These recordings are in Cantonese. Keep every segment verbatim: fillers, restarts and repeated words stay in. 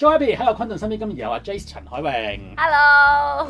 Joey 喺我昆頓身邊，今日有阿 Jace 陳海榮。 Hello，Hello，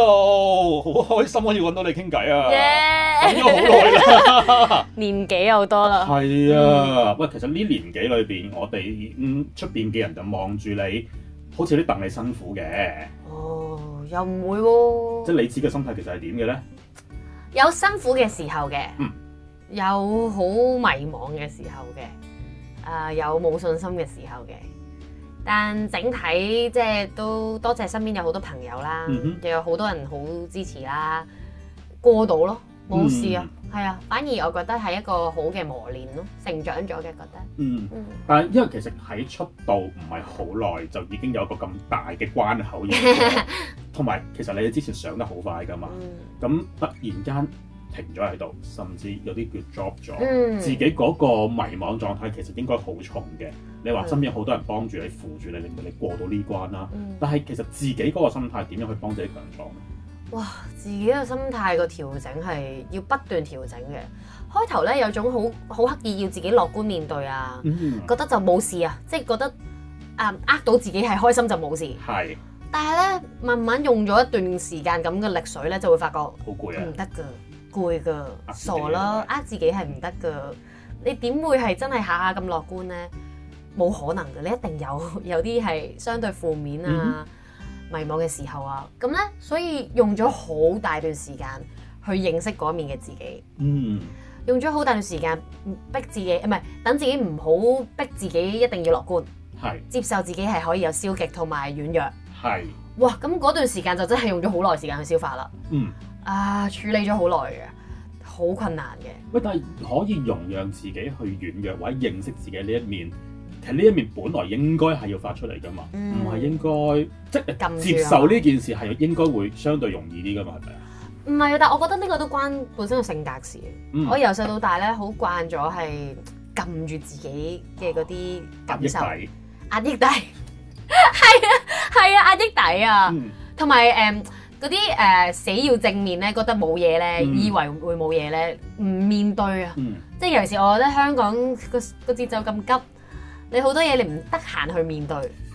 Hello，好開心可以揾到你傾偈啊！等 Yeah 咗好耐啦， 年紀又多啦。 係啊，喂，其實呢年紀裏邊，我哋嗯出邊嘅人就望住你，好似有啲戥你辛苦嘅。 哦，又唔會喎。 即係你自己嘅心態其實係點嘅咧？ 有辛苦嘅時候嘅， 嗯， 有好迷茫嘅時候嘅，誒、呃、有冇信心嘅時候嘅。但整體即係都多謝身邊有好多朋友啦， 嗯哼又有好多人好支持啦，過到咯，冇事啊，係、 嗯、 啊，反而我覺得係一個好嘅磨練咯，成長咗嘅覺得。 嗯， 嗯但係因為其實喺出道唔係好耐，就已經有個咁大嘅關口嘢，同埋其實你哋之前上得好快㗎嘛，咁、嗯、突然間停咗喺度，甚至有啲叫 drop 咗，嗯、自己嗰個迷茫狀態其實應該好重嘅。你話身邊好多人幫住你、扶住你，令到你過到呢關啦。嗯、但係其實自己嗰個心態點樣去幫自己強壯咧？ 哇！自己嘅心態個調整係要不斷調整嘅。開頭咧有種好好刻意要自己樂觀面對啊，嗯、覺得就冇事啊，即係覺得誒呃到自己係開心就冇事。係。但係咧慢慢用咗一段時間咁嘅力水咧，就會發覺好攰啊， 唔得㗎，攰㗎，傻啦，呃自己係唔得㗎。你點會係真係下下咁樂觀咧？冇可能嘅，你一定有有啲係相對負面啊、嗯、迷茫嘅時候啊，咁咧，所以用咗好大段時間去認識嗰一面嘅自己。嗯，用咗好大段時間逼自己，唔係等自己唔好逼自己一定要樂觀，係是接受自己係可以有消極同埋軟弱。係是，哇！咁嗰段時間就真係用咗好耐時間去消化啦。嗯，啊，處理咗好耐嘅，好困難嘅。喂， 但係可以容讓自己去軟弱或者認識自己呢一面。其實呢一面本來應該係要發出嚟噶嘛，唔係、嗯、應該即係接受呢件事係應該會相對容易啲噶嘛，係咪啊？ 唔係啊，但係我覺得呢個都關本身嘅性格事。嗯、我由細到大咧，好慣咗係撳住自己嘅嗰啲感受，壓抑底，係啊係啊，壓抑底啊，同埋誒嗰啲誒死要正面咧，覺得冇嘢咧，嗯、以為會冇嘢咧，唔面對啊，嗯、即係尤其是我覺得香港個個節奏咁急。你好多嘢你唔得閒去面對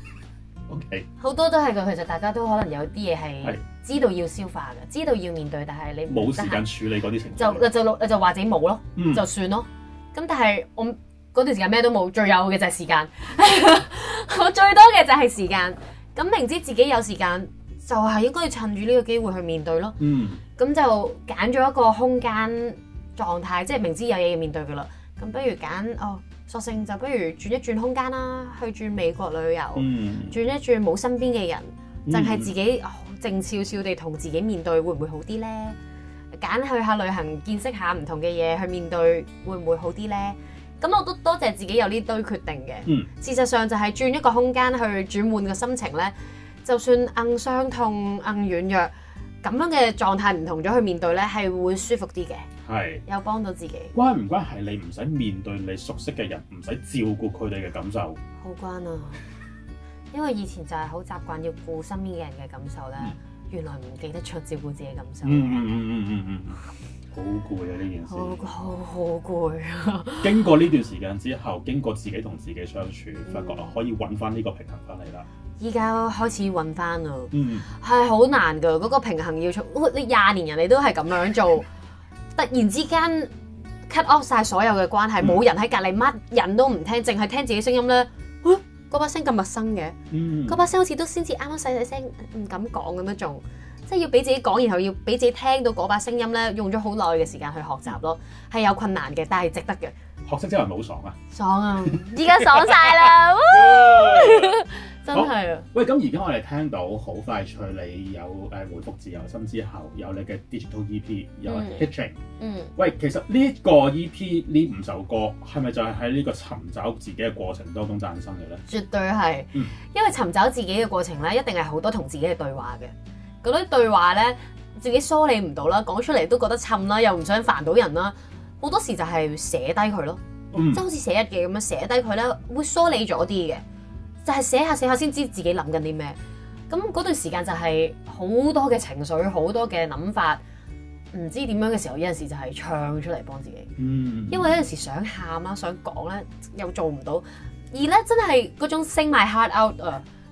，OK， 好多都係嘅。其實大家都可能有啲嘢係知道要消化嘅，知道要面對，但係你冇時間處理嗰啲情況， 就就就就話自己冇咯，嗯、就算咯。咁但係我嗰段時間咩都冇，最有嘅就係時間，我最多嘅就係時間。咁明知自己有時間，就係、是、應該要趁住呢個機會去面對咯。嗯，咁就揀咗一個空間狀態，即係明知有嘢要面對嘅啦。咁不如揀哦。索性就不如轉一轉空間啦，去轉美國旅遊，嗯、轉一轉冇身邊嘅人，淨係、嗯、自己、哦、靜悄悄地同自己面對，會唔會好啲呢？揀去下旅行，見識下唔同嘅嘢去面對，會唔會好啲呢？咁我都多謝自己有呢堆決定嘅。嗯、事實上就係轉一個空間去轉換個心情呢，就算硬傷痛、硬軟弱咁樣嘅狀態唔同咗去面對呢，係會舒服啲嘅。係，有幫到自己。關唔關係你唔使面對你熟悉嘅人，唔使照顧佢哋嘅感受？ 好關啊，因為以前就係好習慣要顧身邊嘅人嘅感受咧，嗯、原來唔記得出照顧自己嘅感受。嗯嗯嗯嗯嗯嗯， 好攰啊呢件事。 好好好攰啊！ 經過呢段時間之後，經過自己同自己相處，發覺可以揾翻呢個平衡翻嚟啦。 依家開始揾翻啦，嗯，係好難噶，嗰、嗰個平衡要從你廿年人你都係咁樣做。突然之間 cut off 晒所有嘅關係，冇、嗯、人喺隔離，乜人都唔聽，淨係聽自己聲音咧。嗰、啊、把聲咁陌生嘅，嗰、嗯、把聲好似都先至啱啱細細聲，唔敢講咁樣仲，即係要俾自己講，然後要俾自己聽到嗰把聲音咧，用咗好耐嘅時間去學習咯，係有困難嘅，但係值得嘅。 學識之後係咪好爽啊？ 爽啊！依家爽晒啦！真係啊！ 喂，咁而家我哋聽到好快脆，你有誒回復自由身之後，有你嘅 digital E P， 有 Hitching。嗯。喂，其實呢個 E P 呢五首歌係咪就係喺呢個尋找自己嘅過程當中誕生嘅咧？ 絕對係。嗯。因為尋找自己嘅過程咧，一定係好多同自己嘅對話嘅。嗰啲對話咧，自己梳理唔到啦，講出嚟都覺得沉啦，又唔想煩到人啦。好多時就係寫低佢咯，嗯、即係好似寫日記咁樣寫低佢咧，會梳理咗啲嘅。就係寫下寫下先知自己諗緊啲咩，咁嗰段時間就係好多嘅情緒，好多嘅諗法，唔知點樣嘅時候，有陣時就係唱出嚟幫自己。嗯，因為有陣時想喊啦，想講咧，又做唔到，而咧真係嗰種 sing my heart out 啊，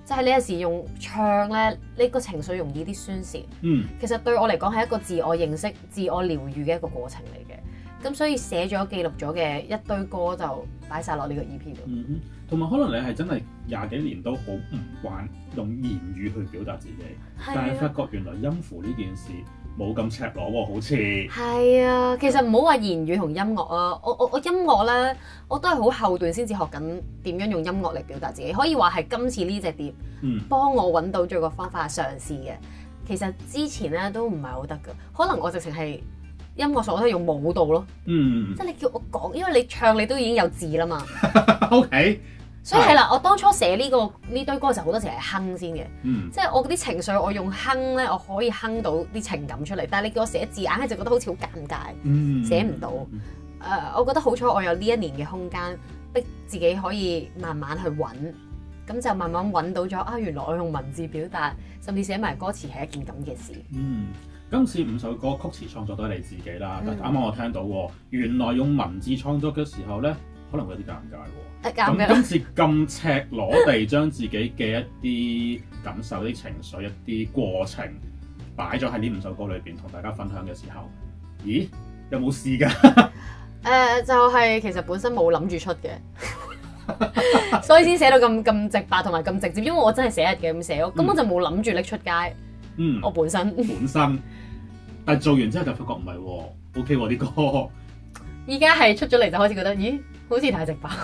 就係、是、你有時用唱咧，你個情緒容易啲宣泄。 嗯， 其實對我嚟講係一個自我認識、自我療愈嘅一個過程嚟嘅。咁所以寫咗、記錄咗嘅一堆歌就擺晒落呢個 E P 度。 嗯哼，同埋可能你係真係廿幾年都好唔慣用言語去表達自己， 啊、 但係發覺原來音符呢件事冇咁赤裸喎，好似係啊。其實唔好話言語同音樂啊，我我我音樂咧，我都係好後段先至學緊點樣用音樂嚟表達自己。可以話係今次呢隻碟，嗯，幫我揾到咗個方法嘗試嘅。其實之前咧都唔係好得㗎，可能我直情係。音樂上我都係用舞蹈咯，嗯，即係你叫我講，因為你唱你都已經有字啦嘛。 O K， 所以係啦，我當初寫呢、這個呢堆歌嘅時候，好多時係哼先嘅， 嗯， 即係我嗰啲情緒，我用哼咧，我可以哼到啲情感出嚟。但係你叫我寫字，硬係就覺得好似好尷尬，嗯、寫唔到。誒、嗯呃，我覺得好彩我有呢一年嘅空間，逼自己可以慢慢去揾，咁就慢慢揾到咗啊！原來我用文字表達，甚至寫埋歌詞係一件咁嘅事。 嗯。今次五首歌曲詞創作都係你自己啦，嗯、但啱啱我聽到喎，原來用文字創作嘅時候咧，可能會有啲尷尬喎。咁、啊、今次咁赤裸地將自己嘅一啲感受、啲情緒、一啲過程擺咗喺呢五首歌裏邊，同大家分享嘅時候，咦？有冇試㗎？誒、 呃，就係、是、其實本身冇諗住出嘅，所以先寫到咁咁直白同埋咁直接，因為我真係寫日記咁寫，我根本就冇諗住拎出街。嗯，我本身本身。但係做完之後就發覺唔係喎 ，OK 喎啲歌。 依家係出咗嚟就開始覺得，咦，好似太直白。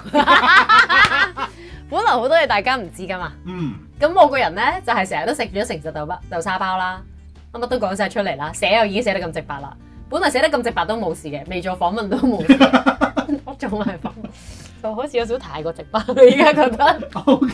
本來好多嘢大家唔知噶嘛。嗯。咁我個人咧就係成日都食住咗誠實豆包豆沙包啦，乜乜都講晒出嚟啦，寫又已經寫得咁直白啦。本來寫得咁直白都冇事嘅，未做訪問都冇事。我做埋訪問，就好似有少少太過直白啦，而家覺得。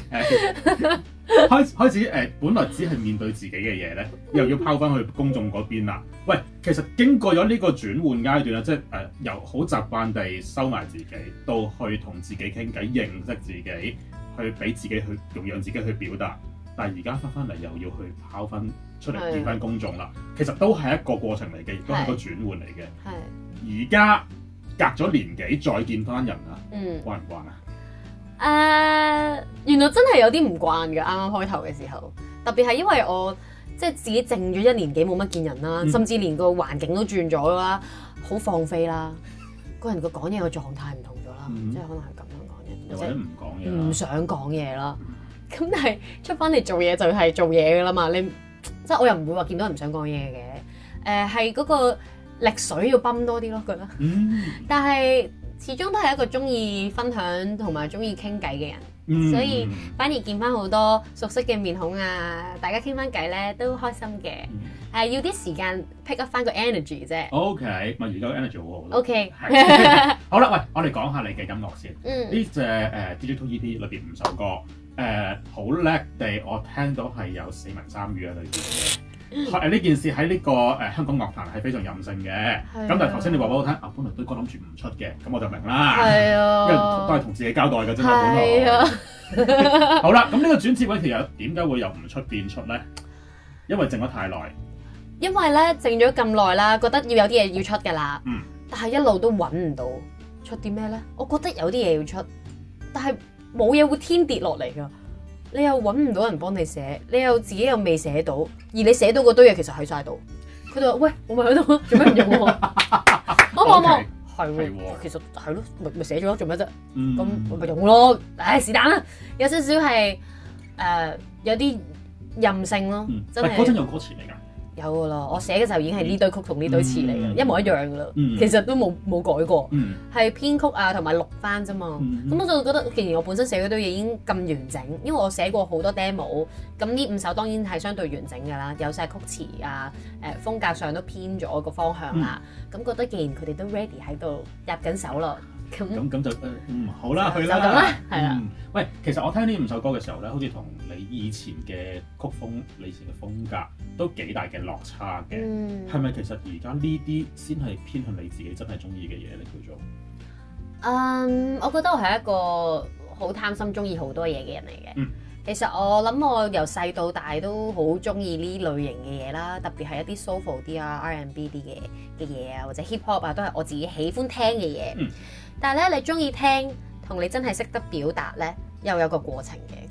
OK。開開始誒、呃，本來只係面對自己嘅嘢咧，又要拋翻去公眾嗰邊啦。喂，其實經過咗呢個轉換階段啦，即係誒、呃、由好習慣地收埋自己，到去同自己傾偈、認識自己，去俾自己去用讓自己去表達。但係而家翻翻嚟又要去拋翻出嚟見翻公眾啦。其實都係一個過程嚟嘅，亦都係一個轉換嚟嘅。係。而家隔咗年幾再見翻人啊，嗯，慣唔慣啊？ 誒，uh, 原來真係有啲唔慣嘅，啱啱開頭嘅時候，特別係因為我即係自己靜咗一年幾冇乜見人啦，嗯、甚至連個環境都轉咗啦，好放飛啦，個人個講嘢個狀態唔同咗啦，嗯、即係可能係咁樣講嘢， 或者唔講嘢， 唔想講嘢啦。咁、嗯、但係出翻嚟做嘢就係做嘢噶啦嘛，你即係我又唔會話見到人唔想講嘢嘅，誒係嗰個力水要泵多啲咯，覺得。嗯、但係。始終都係一個中意分享同埋中意傾偈嘅人，嗯、所以反而見翻好多熟悉嘅面孔啊，大家傾翻偈咧都開心嘅。誒、嗯啊，要啲時間 pick up 翻個 energy 啫。O K，咪而家個 energy 好好。 O K， 好啦，喂，我哋講下你嘅音樂先。呢隻誒 Digital E P 裏邊五首歌，誒好叻地，我聽到係有四文三語喺裏邊嘅。誒呢件事喺呢個誒香港樂壇係非常任性嘅，咁但係頭先你話俾我聽，啊本來堆歌諗住唔出嘅，咁我就明啦，係啊，因為都係同自己交代嘅啫嘛，本來。好啦，咁呢個轉折位其實點解會由唔出變出咧？因為靜咗太耐。 因為咧靜咗咁耐啦，覺得要有啲嘢要出㗎啦，嗯，但係一路都揾唔到出啲咩咧？我覺得有啲嘢要出，但係冇嘢會天跌落嚟㗎。你又揾唔到人幫你寫，你又自己又未寫到，而你寫到嗰堆嘢其實喺晒度。佢就話：喂，我咪喺度，做咩唔用我？我望望，係喎，其實係咯，咪咪寫咗咯，做咩啫？咁我咪用咯，唉是但啦，有少少係誒有啲任性咯， 嗯、 真係。 嗰陣有歌詞嚟㗎。有噶啦，我寫嘅時候已經係呢堆曲同呢堆詞嚟嘅，嗯、一模一樣噶啦。嗯、其實都冇冇改過，係、嗯、編曲啊同埋錄翻啫嘛。咁、嗯、我就覺得，既然我本身寫嗰堆嘢已經咁完整，因為我寫過好多 demo，咁呢五首當然係相對完整噶啦，有晒曲詞啊，誒、呃、風格上都編咗個方向啦。咁、嗯、覺得既然佢哋都 ready 喺度入緊手咯。咁咁就嗯好啦，去啦， 就咁啦，係啦、 嗯。喂，其實我聽呢五首歌嘅時候咧，好似同你以前嘅曲風、你以前嘅風格都幾大嘅落差嘅。係咪、嗯、其實而家呢啲先係偏向你自己真係中意嘅嘢咧？叫做嗯，我覺得我係一個好貪心、中意好多嘢嘅人嚟嘅。嗯、其實我諗我由細到大都好中意呢類型嘅嘢啦，特別係一啲 soul 啲啊、R and B 啲嘅嘅嘢啊，或者 hip hop 啊，都係我自己喜歡聽嘅嘢。嗯但係咧，你中意聽同你真係識得表達咧，又有個過程嘅。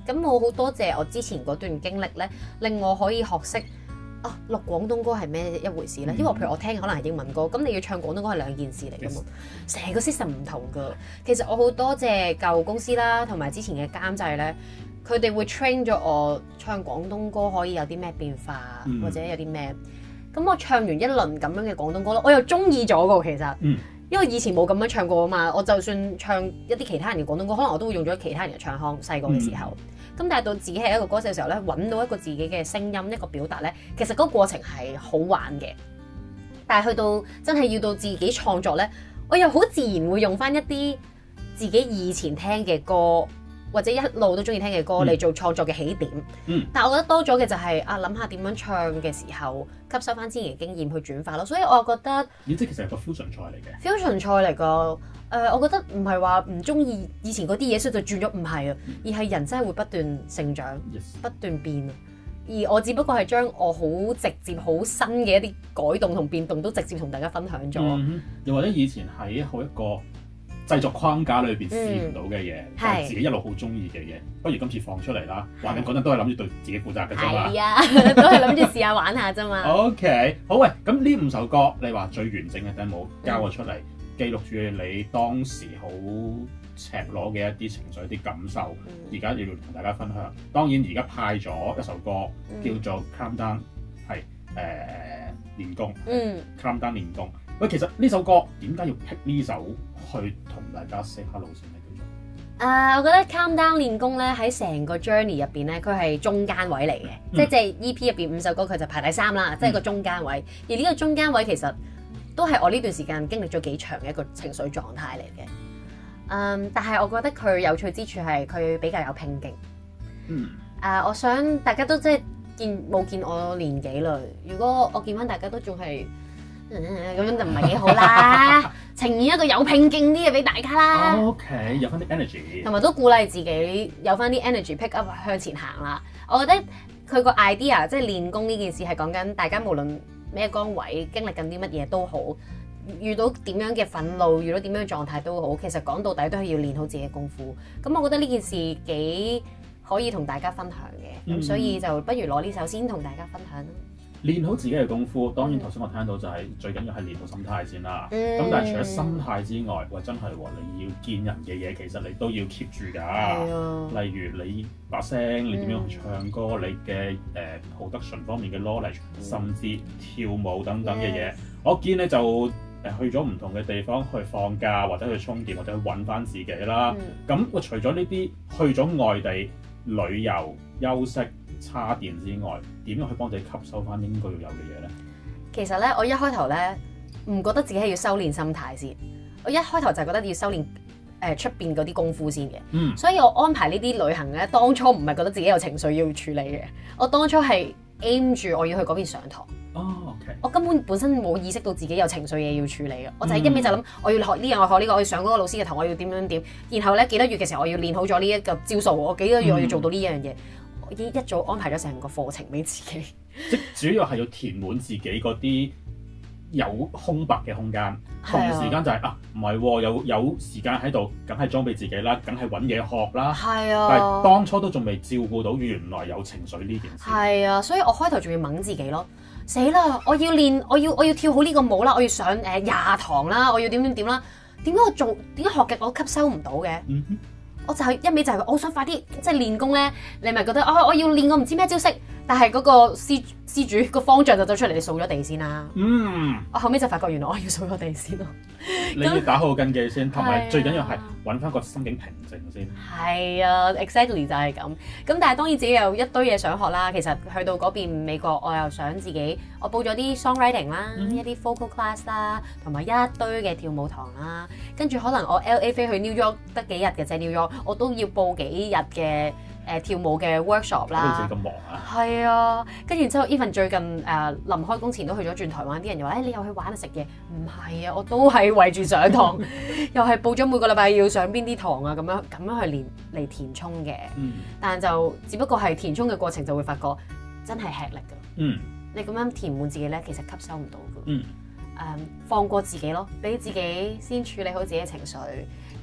咁我好多謝我之前嗰段經歷咧，令我可以學識啊錄廣東歌係咩一回事咧。因為譬如我聽可能係英文歌，咁你要唱廣東歌係兩件事嚟㗎嘛，成 Yes. 個 system 唔同㗎。其實我好多謝舊公司啦，同埋之前嘅監製咧，佢哋會 train 咗我唱廣東歌可以有啲咩變化，嗯、或者有啲咩。咁我唱完一輪咁樣嘅廣東歌咯，我又中意咗㗎其實。嗯因為以前冇咁樣唱過啊嘛，我就算唱一啲其他人嘅廣東歌，可能我都會用咗其他人嘅唱腔。細個嘅時候，咁、嗯、但係到自己係一個歌手嘅時候咧，揾到一個自己嘅聲音，一個表達咧，其實嗰個過程係好玩嘅。但係去到真係要到自己創作咧，我又好自然會用翻一啲自己以前聽嘅歌，或者一路都中意聽嘅歌嚟做創作嘅起點。嗯、但係我覺得多咗嘅就係、是、啊，諗下點樣唱嘅時候吸收翻之前嘅經驗去轉化咯。所以我覺得， 咦，即其實係個 fusion 菜嚟嘅。 fusion 菜嚟㗎，誒、呃，我覺得唔係話唔中意以前嗰啲嘢，所以就轉咗，唔係啊，而係人真係會不斷成長，Yes. 不斷變。而我只不過係將我好直接、好新嘅一啲改動同變動都直接同大家分享咗、嗯。 又或者以前喺好一個製作框架裏邊試唔到嘅嘢，係、嗯、自己一路好中意嘅嘢，不如今次放出嚟啦。話緊嗰陣都係諗住對自己負責嘅啫嘛。係啊， 都係諗住試下玩下啫嘛。 OK， 好喂，咁呢五首歌你話最完整嘅，有冇交我出嚟，嗯、記錄住你當時好赤裸嘅一啲情緒、一啲感受，而家、嗯、要同大家分享。當然而家派咗一首歌、嗯、叫做《Calm Down》，係誒練功，嗯，《Calm Down》練功。喂，其實呢首歌點解要 pick 呢首去同大家 say hello 先咧？叫做誒，我覺得 Calm Down 練功咧喺成個 journey 入邊咧，佢係中間位嚟嘅，嗯、即係即係 E P 入邊五首歌佢就排第三啦，即係個中間位。嗯、而呢個中間位其實都係我呢段時間經歷咗幾長嘅一個情緒狀態嚟嘅。嗯，但係我覺得佢有趣之處係佢比較有拼勁。嗯。誒、uh，我想大家都即係見冇見我年紀啦。如果我見翻大家都仲係。咁、嗯、樣就唔係幾好啦，呈現一個有拼勁啲嘅俾大家啦。 O、okay, K， 有翻啲 energy，同埋都鼓勵自己有翻啲 energy pick up 向前行啦。我覺得佢個 idea 即係練功呢件事係講緊大家無論咩崗位經歷緊啲乜嘢都好，遇到點樣嘅憤怒，遇到點樣嘅狀態都好，其實講到底都係要練好自己嘅功夫。咁我覺得呢件事幾可以同大家分享嘅，咁、嗯、所以就不如攞呢首先同大家分享啦。 練好自己嘅功夫，當然頭先我聽到就係最緊要係練好心態先啦。咁、嗯、但係除咗心態之外，喂真係喎，你要見人嘅嘢，其實你都要 keep 住㗎。啊、例如你把聲，你點樣去唱歌，嗯、你嘅誒 production 方面嘅 knowledge，、嗯、甚至跳舞等等嘅嘢。嗯、我見你就誒去咗唔同嘅地方去放假，或者去充電，或者去揾翻自己啦。咁我、嗯、除咗呢啲去咗外地旅遊休息叉電之外，點樣去幫自己吸收翻應該要有嘅嘢咧？ 其實咧，我一開頭咧唔覺得自己係要修練心態先，我一開頭就係覺得要修練誒出邊嗰啲功夫先嘅。嗯，所以我安排呢啲旅行咧，當初唔係覺得自己有情緒要處理嘅，我當初係 aim 住我要去嗰邊上堂。 哦 OK， 我根本本身冇意識到自己有情緒嘢要處理嘅，我就係一味就諗我要學呢樣，我學呢個，我要上嗰個老師嘅堂，我要點點點，然後咧幾多月嘅時候我要練好咗呢一個招數，我幾多月我要做到呢樣嘢。嗯，我已經一早安排咗成個課程俾自己， 即主要係要填滿自己嗰啲有空白嘅空間，同時間就係、是、啊唔係喎，有有時間喺度，梗係裝備自己啦，梗係揾嘢學啦。係啊，但係當初都仲未照顧到原來有情緒呢件事。 係啊，所以我開頭仲要掹自己咯，死啦！我要練，我要我要跳好呢個舞啦，我要上誒廿堂啦，我要點點點啦，點解我做點解學嘅我吸收唔到嘅？嗯哼，我就係一味就係我好想快啲即係練功咧，你咪覺得啊、哦、我要練我唔知咩招式，但係嗰個施施主個方丈就走出嚟，你掃咗地先啦。嗯，我後尾就發覺原來我要掃咗地先咯。 你要打好根基先，同埋最緊要係揾翻個心境平靜先。 係啊 ，exactly 就係咁。咁但係當然自己有一堆嘢想學啦。其實去到嗰邊美國，我又想自己，我報咗啲 songwriting 啦，嗯、一啲 vocal class 啦，同埋一堆嘅跳舞堂啦。跟住可能我 L A 飛去 New York 得幾日嘅啫 New York，我都要報幾日嘅。誒、呃、跳舞嘅 workshop 啦， 好似咁忙啊！ 係啊，跟住之後 even 最近誒臨、呃、開工前都去咗轉台灣，啲人又話誒、哎、你又去玩啊食嘢，唔係啊，我都係圍住上堂，又係報咗每個禮拜要上邊啲堂啊，咁樣咁樣去練嚟填充嘅。嗯，但係就只不過係填充嘅過程就會發覺真係吃力㗎。嗯，你咁樣填滿自己咧，其實吸收唔到㗎。嗯，誒、um, 放過自己咯，俾自己先處理好自己嘅情緒。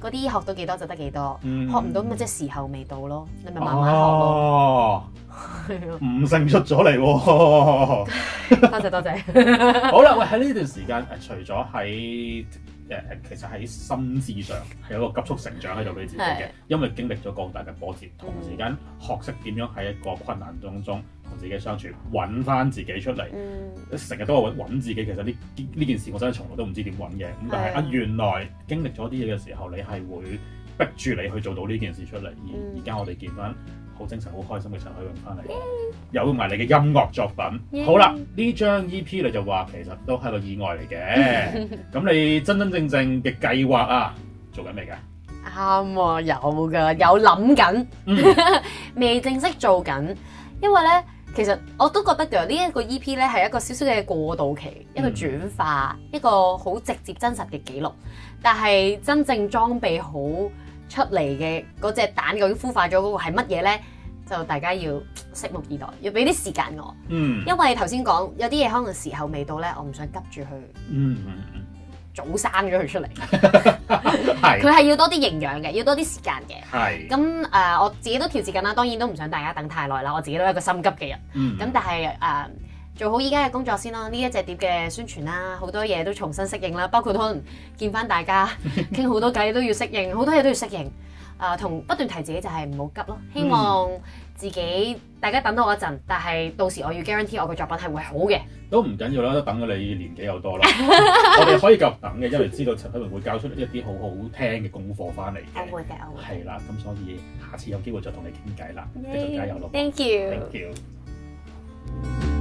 嗰啲學到幾多就得幾多， 嗯、 學唔到咪即係時候未到咯，你咪慢慢學咯。 哦，悟性出咗嚟喎！ 多謝多謝。 好啦，喂，喺呢段時間誒，除咗喺誒其實喺心智上係有一個急速成長喺度俾自己嘅，因為經歷咗個好大嘅波折，同時間學識點樣喺一個困難當中同自己相處，揾翻自己出嚟。成日、嗯、都話揾自己，其實呢呢件事我真係從來都唔知點揾嘅。咁但係啊，原來經歷咗啲嘢嘅時候，你係會逼住你去做到呢件事出嚟。而而家我哋見翻好精神、好開心嘅時候，可以用翻嚟，有埋你嘅音樂作品。Yeah. 好啦，呢張 E P 你就話其實都係個意外嚟嘅。咁你真真正正嘅計劃啊，做緊未㗎？ 啱喎，有㗎，有諗緊，未正式做緊。因為咧，其實我都覺得嘅呢一個 E P 咧係一個少少嘅過渡期，一個轉化，嗯、一個好直接真實嘅記錄。但係真正裝備好出嚟嘅嗰隻蛋究竟孵化咗嗰個係乜嘢咧？就大家要拭目以待，要俾啲時間我。嗯。因為頭先講有啲嘢可能時候未到咧，我唔想急住去。嗯嗯嗯。早生咗佢出嚟。係。佢係要多啲營養嘅，要多啲時間嘅。係。咁誒、呃，我自己都調節緊啦，當然都唔想大家等太耐啦。我自己都係一個心急嘅人。嗯。咁但係誒、呃，做好依家嘅工作先啦。呢一隻碟嘅宣傳啦，好多嘢都重新適應啦，包括可能見翻大家傾好多偈都要適應，好多嘢都要適應。啊，同不斷提自己就係唔好急咯，希望自己大家等到我一陣，但係到時我要 guarantee 我個作品係會好嘅。都唔緊要啦，都等咗你年紀又多啦，我哋可以繼續等嘅，因為知道陳輝榮會交出一啲好好聽嘅功課翻嚟嘅。我會嘅，我會。係啦，咁所以下次有機會再同你傾偈啦，繼續加油咯。Thank you。Thank you。